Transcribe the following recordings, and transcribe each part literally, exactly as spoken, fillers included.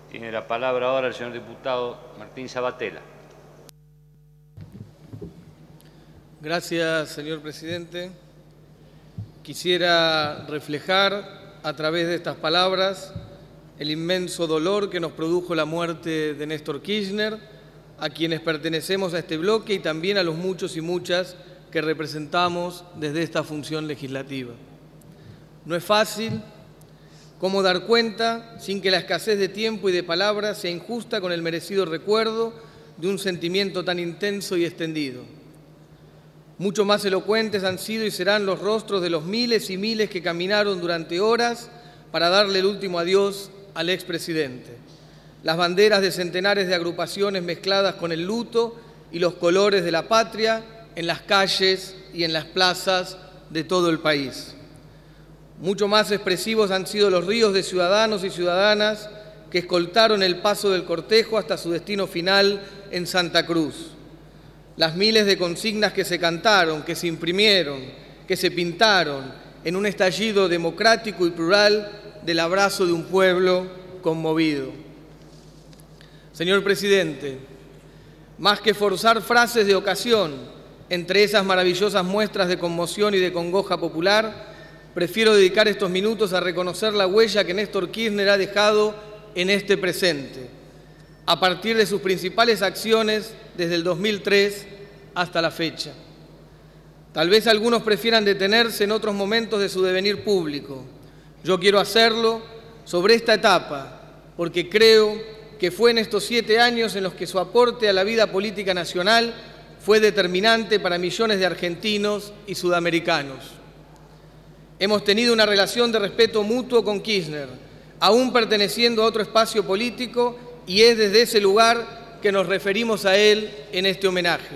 Tiene la palabra ahora el señor diputado Martín Sabatella. Gracias, señor presidente. Quisiera reflejar a través de estas palabras el inmenso dolor que nos produjo la muerte de Néstor Kirchner, a quienes pertenecemos a este bloque y también a los muchos y muchas que representamos desde esta función legislativa. No es fácil cómo dar cuenta sin que la escasez de tiempo y de palabras sea injusta con el merecido recuerdo de un sentimiento tan intenso y extendido. Mucho más elocuentes han sido y serán los rostros de los miles y miles que caminaron durante horas para darle el último adiós al expresidente. Las banderas de centenares de agrupaciones mezcladas con el luto y los colores de la patria en las calles y en las plazas de todo el país. Mucho más expresivos han sido los ríos de ciudadanos y ciudadanas que escoltaron el paso del cortejo hasta su destino final en Santa Cruz. Las miles de consignas que se cantaron, que se imprimieron, que se pintaron en un estallido democrático y plural del abrazo de un pueblo conmovido. Señor presidente, más que forzar frases de ocasión entre esas maravillosas muestras de conmoción y de congoja popular, prefiero dedicar estos minutos a reconocer la huella que Néstor Kirchner ha dejado en este presente, a partir de sus principales acciones desde el dos mil tres hasta la fecha. Tal vez algunos prefieran detenerse en otros momentos de su devenir público. Yo quiero hacerlo sobre esta etapa, porque creo que fue en estos siete años en los que su aporte a la vida política nacional fue determinante para millones de argentinos y sudamericanos. Hemos tenido una relación de respeto mutuo con Kirchner, aún perteneciendo a otro espacio político, y es desde ese lugar que nos referimos a él en este homenaje.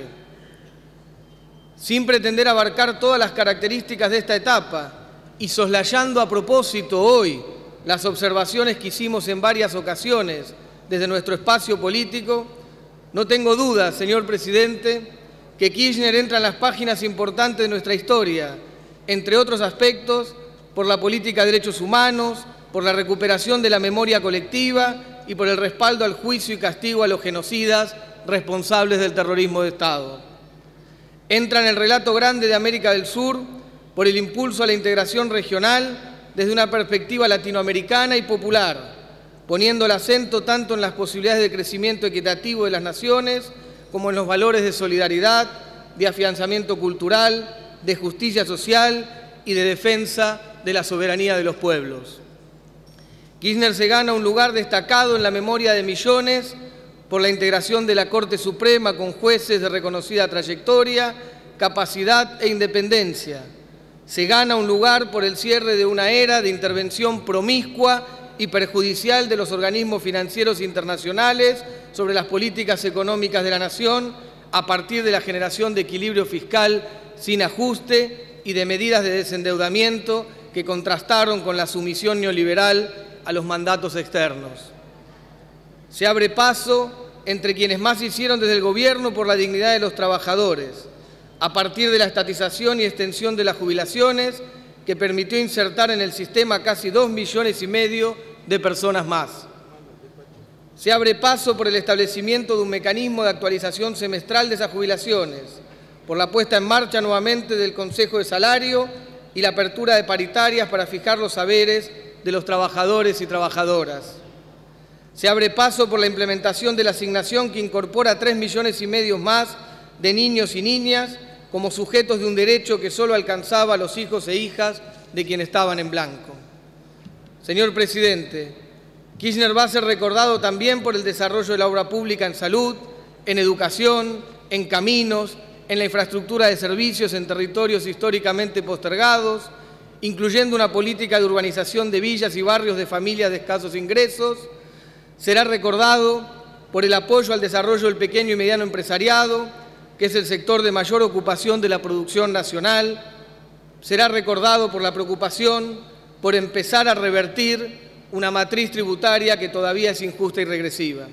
Sin pretender abarcar todas las características de esta etapa y soslayando a propósito hoy las observaciones que hicimos en varias ocasiones desde nuestro espacio político, no tengo duda, señor presidente, que Kirchner entra en las páginas importantes de nuestra historia, entre otros aspectos, por la política de derechos humanos, por la recuperación de la memoria colectiva y por el respaldo al juicio y castigo a los genocidas responsables del terrorismo de Estado. Entra en el relato grande de América del Sur por el impulso a la integración regional desde una perspectiva latinoamericana y popular, poniendo el acento tanto en las posibilidades de crecimiento equitativo de las naciones como en los valores de solidaridad, de afianzamiento cultural, de justicia social y de defensa de la soberanía de los pueblos. Kirchner se gana un lugar destacado en la memoria de millones por la integración de la Corte Suprema con jueces de reconocida trayectoria, capacidad e independencia. Se gana un lugar por el cierre de una era de intervención promiscua y perjudicial de los organismos financieros internacionales sobre las políticas económicas de la nación a partir de la generación de equilibrio fiscal sin ajuste y de medidas de desendeudamiento que contrastaron con la sumisión neoliberal a los mandatos externos. Se abre paso entre quienes más hicieron desde el gobierno por la dignidad de los trabajadores, a partir de la estatización y extensión de las jubilaciones que permitió insertar en el sistema casi dos millones y medio de personas más. Se abre paso por el establecimiento de un mecanismo de actualización semestral de esas jubilaciones, por la puesta en marcha nuevamente del Consejo de Salario y la apertura de paritarias para fijar los saberes de los trabajadores y trabajadoras. Se abre paso por la implementación de la asignación que incorpora a tres millones y medio más de niños y niñas como sujetos de un derecho que solo alcanzaba a los hijos e hijas de quienes estaban en blanco. Señor presidente, Kirchner va a ser recordado también por el desarrollo de la obra pública en salud, en educación, en caminos, en la infraestructura de servicios en territorios históricamente postergados, incluyendo una política de urbanización de villas y barrios de familias de escasos ingresos. Será recordado por el apoyo al desarrollo del pequeño y mediano empresariado, que es el sector de mayor ocupación de la producción nacional. Será recordado por la preocupación por empezar a revertir una matriz tributaria que todavía es injusta y regresiva.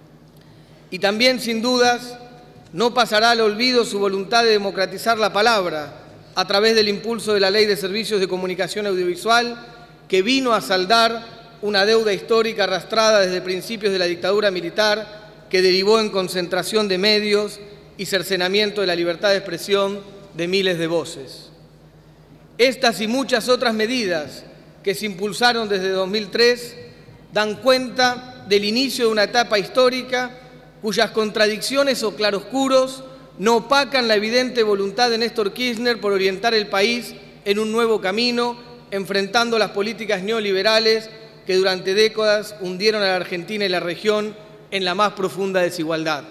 Y también, sin dudas, no pasará al olvido su voluntad de democratizar la palabra a través del impulso de la Ley de Servicios de Comunicación Audiovisual, que vino a saldar una deuda histórica arrastrada desde principios de la dictadura militar que derivó en concentración de medios y cercenamiento de la libertad de expresión de miles de voces. Estas y muchas otras medidas que se impulsaron desde dos mil tres dan cuenta del inicio de una etapa histórica cuyas contradicciones o claroscuros no opacan la evidente voluntad de Néstor Kirchner por orientar el país en un nuevo camino, enfrentando las políticas neoliberales que durante décadas hundieron a la Argentina y la región en la más profunda desigualdad.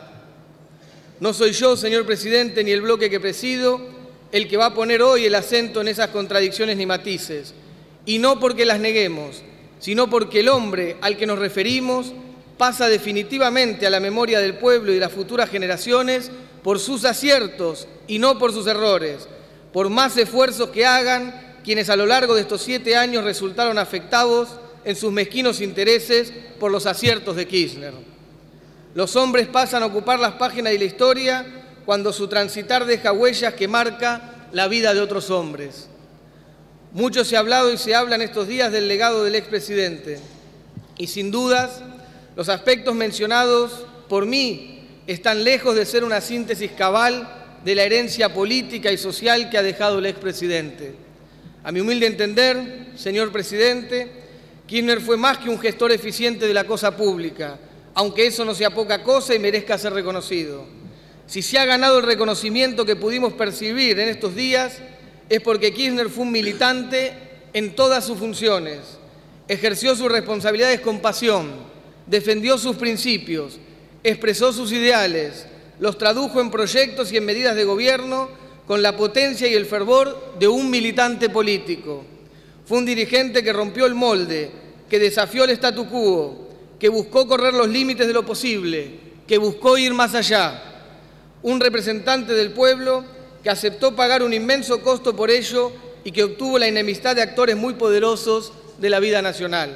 No soy yo, señor presidente, ni el bloque que presido, el que va a poner hoy el acento en esas contradicciones ni matices, y no porque las neguemos, sino porque el hombre al que nos referimos pasa definitivamente a la memoria del pueblo y de las futuras generaciones por sus aciertos y no por sus errores, por más esfuerzos que hagan quienes a lo largo de estos siete años resultaron afectados en sus mezquinos intereses por los aciertos de Kirchner. Los hombres pasan a ocupar las páginas de la historia cuando su transitar deja huellas que marca la vida de otros hombres. Mucho se ha hablado y se habla en estos días del legado del expresidente, y sin dudas los aspectos mencionados por mí están lejos de ser una síntesis cabal de la herencia política y social que ha dejado el expresidente. A mi humilde entender, señor presidente, Kirchner fue más que un gestor eficiente de la cosa pública, aunque eso no sea poca cosa y merezca ser reconocido. Si se ha ganado el reconocimiento que pudimos percibir en estos días, es porque Kirchner fue un militante en todas sus funciones, ejerció sus responsabilidades con pasión, defendió sus principios, expresó sus ideales, los tradujo en proyectos y en medidas de gobierno con la potencia y el fervor de un militante político. Fue un dirigente que rompió el molde, que desafió el statu quo, que buscó correr los límites de lo posible, que buscó ir más allá. Un representante del pueblo que aceptó pagar un inmenso costo por ello y que obtuvo la enemistad de actores muy poderosos de la vida nacional.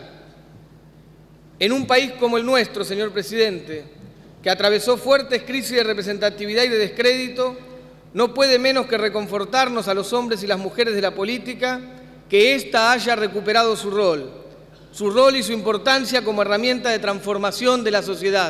En un país como el nuestro, señor presidente, que atravesó fuertes crisis de representatividad y de descrédito, no puede menos que reconfortarnos a los hombres y las mujeres de la política que ésta haya recuperado su rol, su rol y su importancia como herramienta de transformación de la sociedad.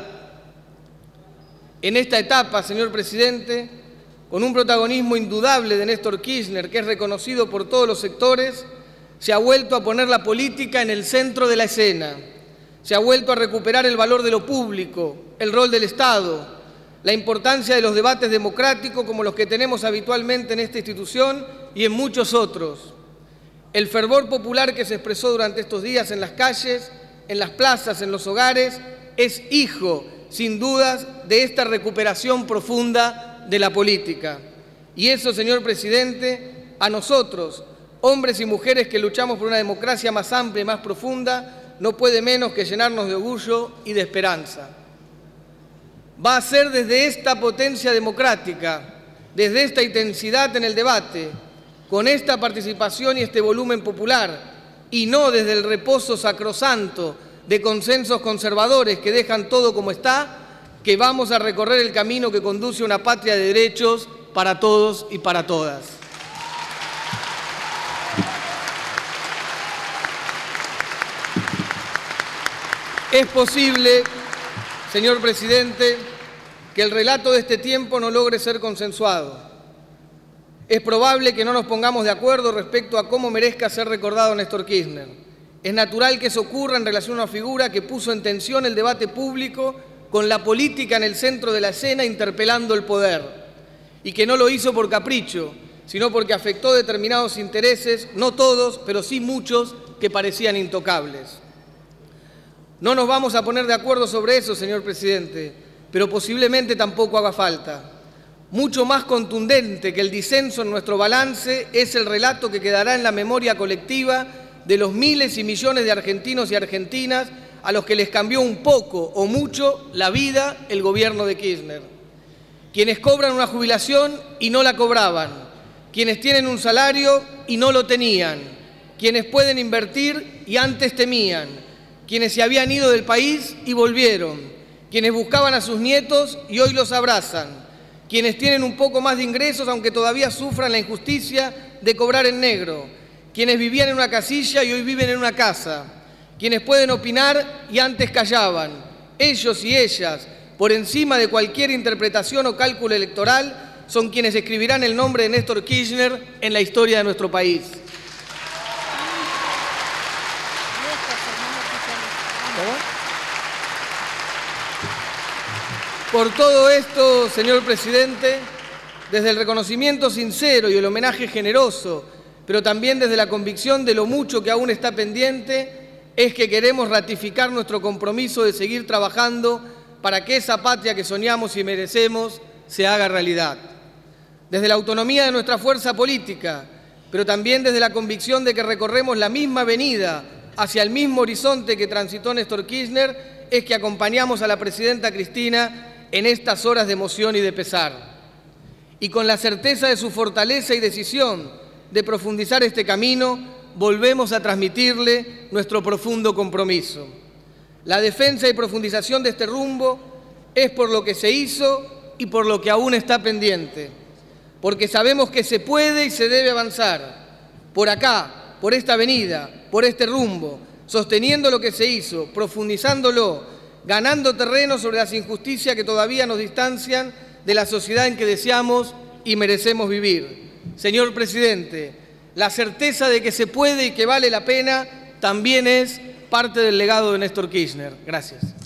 En esta etapa, señor presidente, con un protagonismo indudable de Néstor Kirchner, que es reconocido por todos los sectores, se ha vuelto a poner la política en el centro de la escena. Se ha vuelto a recuperar el valor de lo público, el rol del Estado, la importancia de los debates democráticos como los que tenemos habitualmente en esta institución y en muchos otros. El fervor popular que se expresó durante estos días en las calles, en las plazas, en los hogares, es hijo, sin dudas, de esta recuperación profunda de la política. Y eso, señor presidente, a nosotros, hombres y mujeres que luchamos por una democracia más amplia y más profunda, no puede menos que llenarnos de orgullo y de esperanza. Va a ser desde esta potencia democrática, desde esta intensidad en el debate, con esta participación y este volumen popular, y no desde el reposo sacrosanto de consensos conservadores que dejan todo como está, que vamos a recorrer el camino que conduce a una patria de derechos para todos y para todas. Es posible, señor presidente, que el relato de este tiempo no logre ser consensuado. Es probable que no nos pongamos de acuerdo respecto a cómo merezca ser recordado Néstor Kirchner. Es natural que eso ocurra en relación a una figura que puso en tensión el debate público con la política en el centro de la escena interpelando el poder, y que no lo hizo por capricho, sino porque afectó determinados intereses, no todos, pero sí muchos, que parecían intocables. No nos vamos a poner de acuerdo sobre eso, señor presidente, pero posiblemente tampoco haga falta. Mucho más contundente que el disenso en nuestro balance es el relato que quedará en la memoria colectiva de los miles y millones de argentinos y argentinas a los que les cambió un poco o mucho la vida el gobierno de Kirchner. Quienes cobran una jubilación y no la cobraban, quienes tienen un salario y no lo tenían, quienes pueden invertir y antes temían, quienes se habían ido del país y volvieron, quienes buscaban a sus nietos y hoy los abrazan, quienes tienen un poco más de ingresos aunque todavía sufran la injusticia de cobrar en negro, quienes vivían en una casilla y hoy viven en una casa, quienes pueden opinar y antes callaban, ellos y ellas, por encima de cualquier interpretación o cálculo electoral, son quienes escribirán el nombre de Néstor Kirchner en la historia de nuestro país. Por todo esto, señor presidente, desde el reconocimiento sincero y el homenaje generoso, pero también desde la convicción de lo mucho que aún está pendiente, es que queremos ratificar nuestro compromiso de seguir trabajando para que esa patria que soñamos y merecemos se haga realidad. Desde la autonomía de nuestra fuerza política, pero también desde la convicción de que recorremos la misma avenida hacia el mismo horizonte que transitó Néstor Kirchner, es que acompañamos a la presidenta Cristina en estas horas de emoción y de pesar. Y con la certeza de su fortaleza y decisión de profundizar este camino, volvemos a transmitirle nuestro profundo compromiso. La defensa y profundización de este rumbo es por lo que se hizo y por lo que aún está pendiente, porque sabemos que se puede y se debe avanzar por acá, por esta avenida, por este rumbo, sosteniendo lo que se hizo, profundizándolo, ganando terreno sobre las injusticias que todavía nos distancian de la sociedad en que deseamos y merecemos vivir. Señor presidente, la certeza de que se puede y que vale la pena también es parte del legado de Néstor Kirchner. Gracias.